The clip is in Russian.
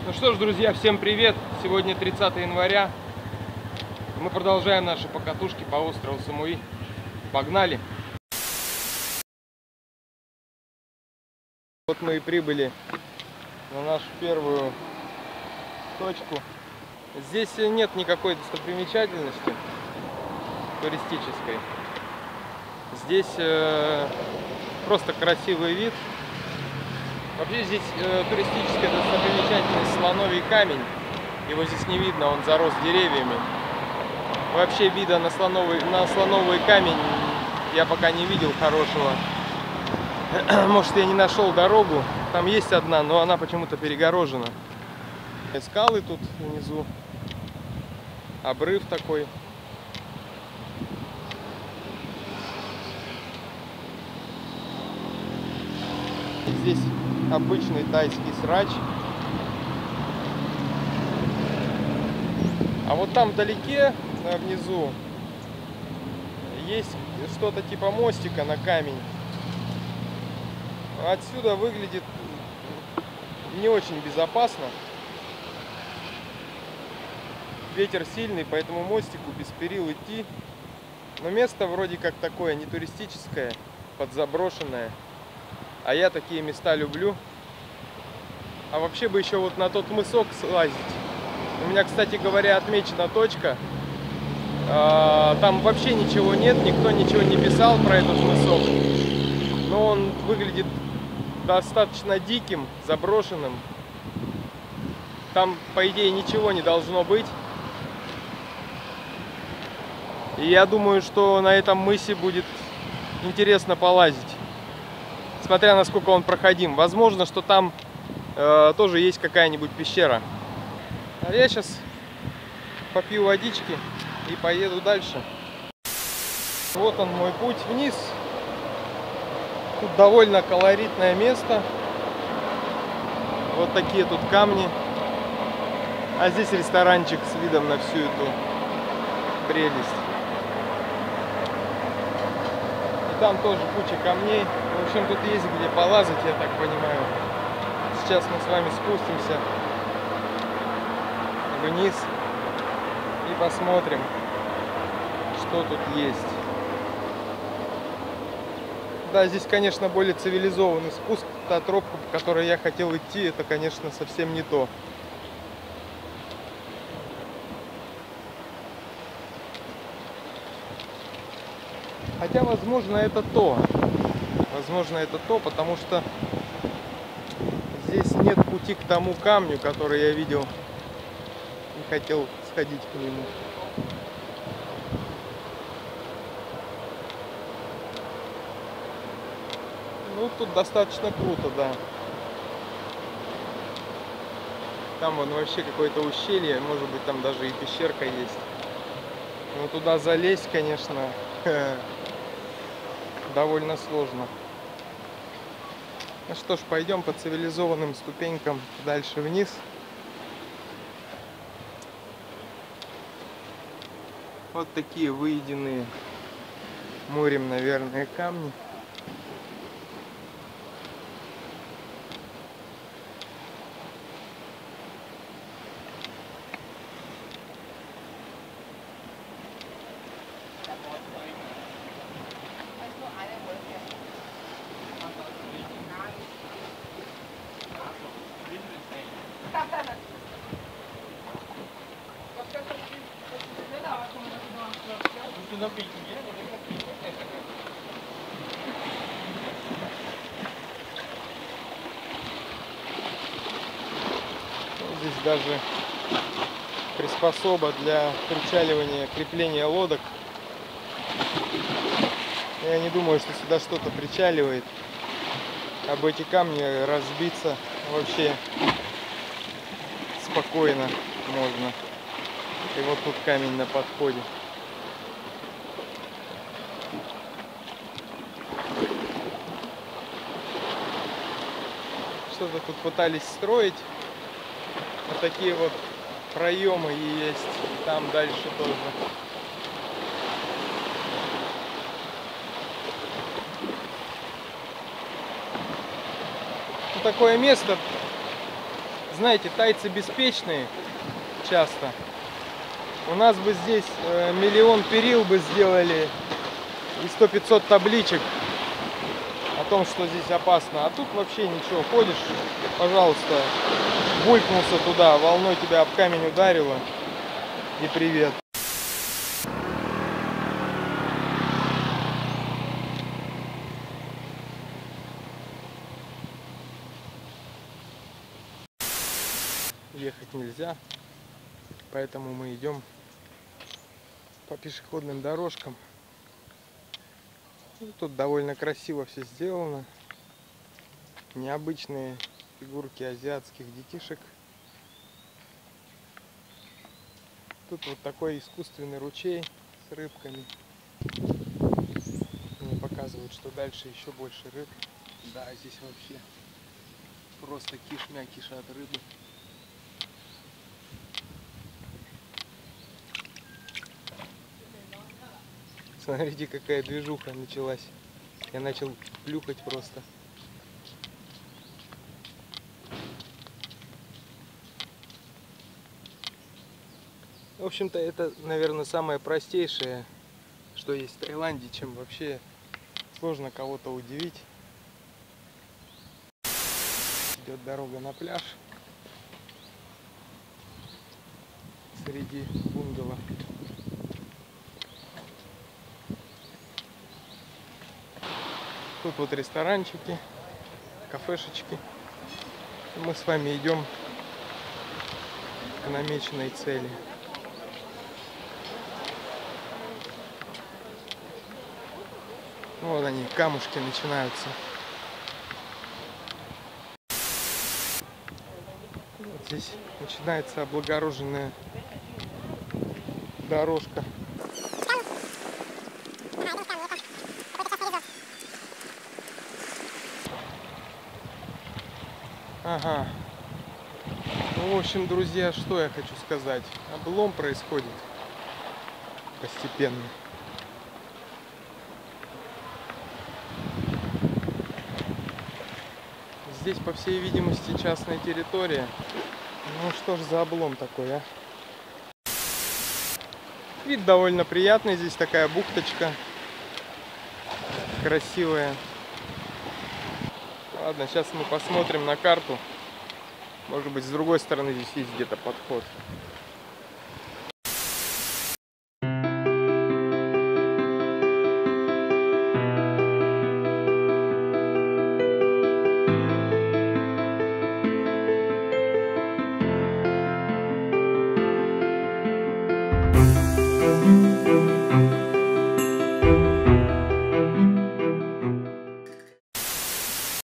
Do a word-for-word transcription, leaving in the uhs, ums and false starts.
Ну что ж, друзья, всем привет! Сегодня тридцатое января. Мы продолжаем наши покатушки по острову Самуи. Погнали! Вот мы и прибыли на нашу первую точку. Здесь нет никакой достопримечательности туристической. Здесь э, просто красивый вид. Вообще здесь э, туристическая достопримечательность слоновий камень. Его здесь не видно, он зарос деревьями. Вообще вида на слоновый, на слоновый камень я пока не видел хорошего. Может, я не нашел дорогу. Там есть одна, но она почему-то перегорожена. Скалы тут внизу. Обрыв такой. Здесь обычный тайский срач. А вот там вдалеке, внизу, есть что-то типа мостика на камень. Отсюда выглядит не очень безопасно. Ветер сильный, поэтому мостику без перил идти. Но место вроде как такое, не туристическое, подзаброшенное. А я такие места люблю. А вообще бы еще вот на тот мысок слазить. У меня, кстати говоря, отмечена точка. Там вообще ничего нет, никто ничего не писал про этот мысок. Но он выглядит достаточно диким, заброшенным. Там, по идее, ничего не должно быть. И я думаю, что на этом мысе будет интересно полазить. Смотря насколько он проходим. Возможно, что там э, тоже есть какая-нибудь пещера. А я сейчас попью водички и поеду дальше. Вот он, мой путь вниз. Тут довольно колоритное место. Вот такие тут камни. А здесь ресторанчик с видом на всю эту прелесть. И там тоже куча камней. В общем, тут есть где полазать, я так понимаю. Сейчас мы с вами спустимся вниз и посмотрим, что тут есть. Да, здесь, конечно, более цивилизованный спуск. Та тропка, по которой я хотел идти, это, конечно, совсем не то. Хотя, возможно, это то. Возможно, это то, потому что здесь нет пути к тому камню, который я видел и хотел сходить к нему. Ну, тут достаточно круто, да. Там вон вообще какое-то ущелье, может быть, там даже и пещерка есть. Но туда залезть, конечно, довольно сложно. Ну что ж, пойдем по цивилизованным ступенькам дальше вниз. Вот такие выеденные морем, наверное, камни. Здесь даже приспособа для причаливания, крепления лодок. Я не думаю, что сюда что-то причаливает. Об эти камни разбиться вообще спокойно можно. И вот тут камень на подходе. Что-то тут пытались строить. Вот такие вот проемы есть. Там дальше тоже. Такое место знаете, тайцы беспечные часто. У нас бы здесь э, миллион перил бы сделали и сто-пятьсот табличек о том, что здесь опасно. А тут вообще ничего. Ходишь, пожалуйста, булькнулся туда, волной тебя об камень ударило. И привет. Ехать нельзя, поэтому мы идем по пешеходным дорожкам. Тут довольно красиво все сделано. Необычные фигурки азиатских детишек. Тут вот такой искусственный ручей с рыбками. Мне показывают, что дальше еще больше рыб. Да, здесь вообще просто кишмя кишат рыбы. Смотрите, какая движуха началась. Я начал плюхать просто. В общем-то, это, наверное, самое простейшее, что есть в Таиланде, чем вообще сложно кого-то удивить. Идет дорога на пляж среди бунгало. Тут вот ресторанчики, кафешечки. И мы с вами идем к намеченной цели. Вот они, камушки начинаются. Вот здесь начинается облагороженная дорожка. Ага. Ну, в общем, друзья, что я хочу сказать. Облом происходит постепенно. Здесь, по всей видимости, частная территория. Ну что ж за облом такой, а? Вид довольно приятный. Здесь такая бухточка красивая. Ладно, сейчас мы посмотрим на карту. Может быть, с другой стороны здесь есть где-то подход.